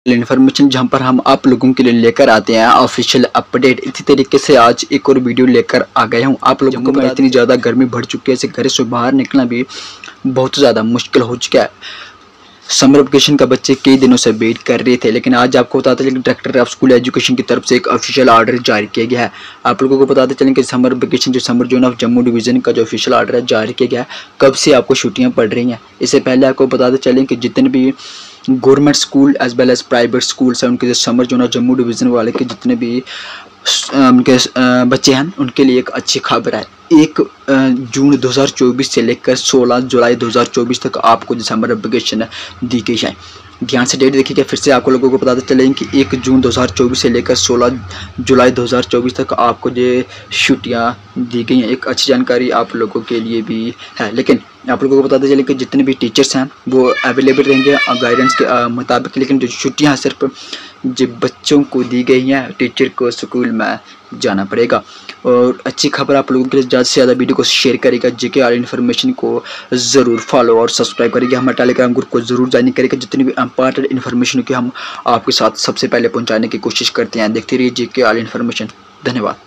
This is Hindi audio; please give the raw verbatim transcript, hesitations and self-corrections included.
इन्फॉर्मेशन जहां पर हम आप लोगों के लिए लेकर आते हैं ऑफिशियल अपडेट। इसी तरीके से आज एक और वीडियो लेकर आ गया हूं। आप लोगों को पता इतनी ज़्यादा गर्मी बढ़ चुकी है, घर से बाहर निकलना भी बहुत ज़्यादा मुश्किल हो चुका है। समर वेकेशन का बच्चे कई दिनों से वेट कर रहे थे, लेकिन आज आपको बताते चलें कि डायरेक्टर ऑफ स्कूल एजुकेशन की तरफ से एक ऑफिशियल ऑर्डर जारी किया गया है। आप लोगों को बताते चलें कि समर वेकेशन जो summer zone of Jammu division का जो ऑफिशियल ऑर्डर है जारी किया गया है, कब से आपको छुट्टियां पड़ रही हैं। इससे पहले आपको बताते चलें कि जितने भी government school as well as private schools हैं, उनके जो summer zone of Jammu division वाले के जितने भी उनके बच्चे हैं, उनके लिए एक अच्छी खबर है। एक जून दो हज़ार चौबीस से लेकर सोलह जुलाई दो हज़ार चौबीस तक आपको जो समर वेकेशन दी गई है। ध्यान से डेट देखिएगा, फिर से आपको लोगों को बताते चलें कि एक जून दो हज़ार चौबीस से लेकर सोलह जुलाई दो हज़ार चौबीस तक आपको ये छुट्टियाँ दी गई हैं। एक अच्छी जानकारी आप लोगों के लिए भी है, लेकिन आप लोगों को बताते चलें कि जितने भी टीचर्स हैं वो अवेलेबल रहेंगे गाइडेंस के मुताबिक, लेकिन जो छुट्टियाँ हैं सिर्फ जो बच्चों को दी गई हैं, टीचर को स्कूल में जाना पड़ेगा। और अच्छी खबर आप लोगों के लिए ज़्यादा से ज़्यादा वीडियो को शेयर करेगा, जेके आर इन्फॉर्मेशन को ज़रूर फॉलो और सब्सक्राइब करेगा, हमारे टेलीग्राम ग्रुप को ज़रूर ज्वाइन करेगा। जितनी भी इंपॉर्टेंट इन्फॉर्मेशन की हम आपके साथ सबसे पहले पहुंचाने की कोशिश करते हैं। देखते रहिए जेके आर इन्फॉर्मेशन। धन्यवाद।